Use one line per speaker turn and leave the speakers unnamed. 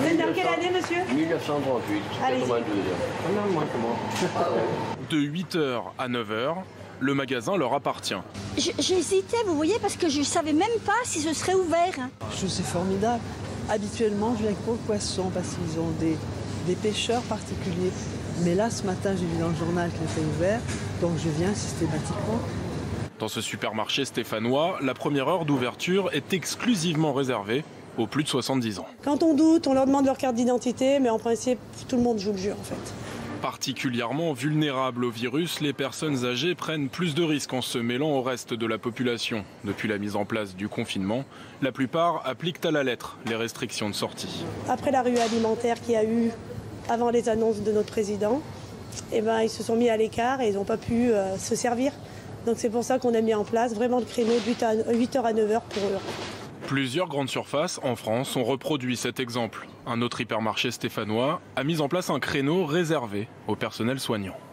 Vous êtes dans quelle année, monsieur?
1938, 82.
De 8h à 9h, le magasin leur appartient.
J'hésitais, vous voyez, parce que je ne savais même pas si ce serait ouvert.
Je trouve c'est formidable. Habituellement, je viens pour le poisson parce qu'ils ont des pêcheurs particuliers. Mais là, ce matin, j'ai vu dans le journal qu'il était ouvert, donc je viens systématiquement.
Dans ce supermarché stéphanois, la première heure d'ouverture est exclusivement réservée aux plus de 70 ans.
Quand on doute, on leur demande leur carte d'identité, mais en principe, tout le monde joue le jeu en fait.
Particulièrement vulnérables au virus, les personnes âgées prennent plus de risques en se mêlant au reste de la population. Depuis la mise en place du confinement, la plupart appliquent à la lettre les restrictions de sortie.
Après la ruée alimentaire qu'il y a eu avant les annonces de notre président, ils se sont mis à l'écart et ils n'ont pas pu se servir. Donc c'est pour ça qu'on a mis en place vraiment le créneau de 8h à 9h pour eux.
Plusieurs grandes surfaces en France ont reproduit cet exemple. Un autre hypermarché stéphanois a mis en place un créneau réservé au personnel soignant.